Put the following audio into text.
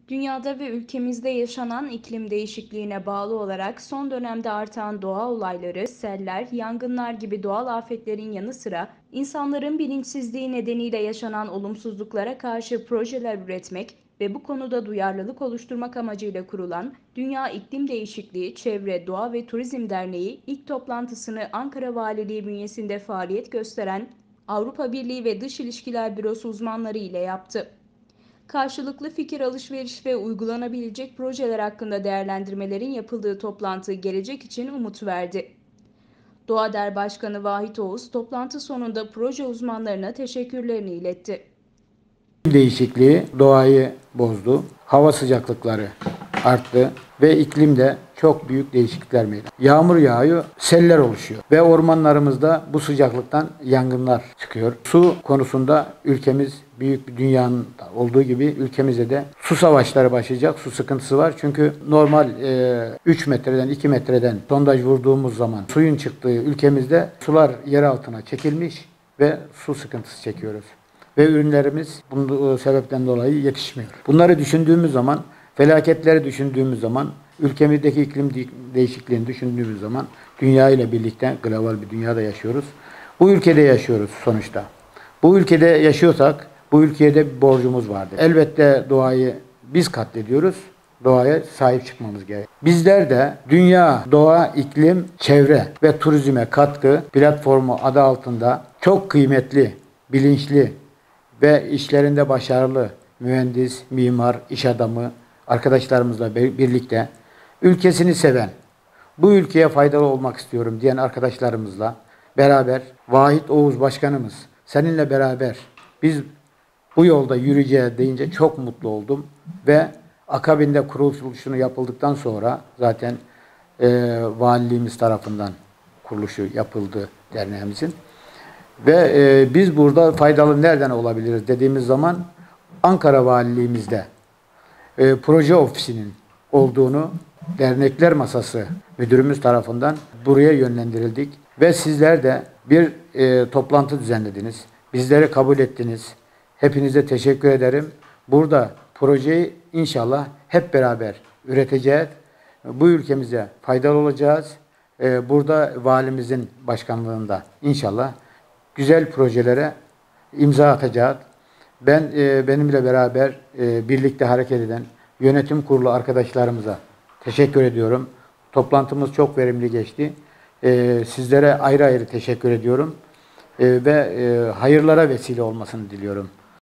Dünyada ve ülkemizde yaşanan iklim değişikliğine bağlı olarak son dönemde artan doğa olayları, seller, yangınlar gibi doğal afetlerin yanı sıra insanların bilinçsizliği nedeniyle yaşanan olumsuzluklara karşı projeler üretmek ve bu konuda duyarlılık oluşturmak amacıyla kurulan Dünya İklim Değişikliği, Çevre, Doğa ve Turizm Derneği ilk toplantısını Ankara Valiliği bünyesinde faaliyet gösteren Avrupa Birliği ve Dış İlişkiler Bürosu uzmanları ile yaptı. Karşılıklı fikir alışveriş ve uygulanabilecek projeler hakkında değerlendirmelerin yapıldığı toplantı gelecek için umut verdi. Doğader Başkanı Vahit Oğuz toplantı sonunda proje uzmanlarına teşekkürlerini iletti. Değişikliği doğayı bozdu. Hava sıcaklıkları arttı ve iklimde çok büyük değişiklikler meydana. Yağmur yağıyor, seller oluşuyor ve ormanlarımızda bu sıcaklıktan yangınlar çıkıyor. Su konusunda ülkemiz büyük bir dünyanın olduğu gibi ülkemizde de su savaşları başlayacak, su sıkıntısı var. Çünkü normal 3 metreden 2 metreden sondaj vurduğumuz zaman suyun çıktığı ülkemizde sular yer altına çekilmiş ve su sıkıntısı çekiyoruz. Ve ürünlerimiz bu sebepten dolayı yetişmiyor. Bunları düşündüğümüz zaman, felaketleri düşündüğümüz zaman, ülkemizdeki iklim değişikliğini düşündüğümüz zaman dünya ile birlikte global bir dünyada yaşıyoruz. Bu ülkede yaşıyoruz sonuçta. Bu ülkede yaşıyorsak bu ülkeye bir borcumuz vardır. Elbette doğayı biz katlediyoruz. Doğaya sahip çıkmamız gerek. Bizler de dünya, doğa, iklim, çevre ve turizme katkı platformu adı altında çok kıymetli, bilinçli ve işlerinde başarılı mühendis, mimar, iş adamı arkadaşlarımızla birlikte ülkesini seven, bu ülkeye faydalı olmak istiyorum diyen arkadaşlarımızla beraber Vahit Oğuz Başkanımız seninle beraber biz bu yolda yürüyeceğiz deyince çok mutlu oldum ve akabinde kuruluşunu yapıldıktan sonra zaten valiliğimiz tarafından kuruluşu yapıldı derneğimizin. Ve biz burada faydalı nereden olabiliriz dediğimiz zaman Ankara Valiliğimizde proje ofisinin olduğunu dernekler masası müdürümüz tarafından buraya yönlendirildik. Ve sizler de bir toplantı düzenlediniz. Bizleri kabul ettiniz. Hepinize teşekkür ederim. Burada projeyi inşallah hep beraber üreteceğiz. Bu ülkemize faydalı olacağız. Burada valimizin başkanlığında inşallah güzel projelere imza atacağız. Benimle beraber birlikte hareket eden yönetim kurulu arkadaşlarımıza teşekkür ediyorum. Toplantımız çok verimli geçti. Sizlere ayrı ayrı teşekkür ediyorum ve hayırlara vesile olmasını diliyorum.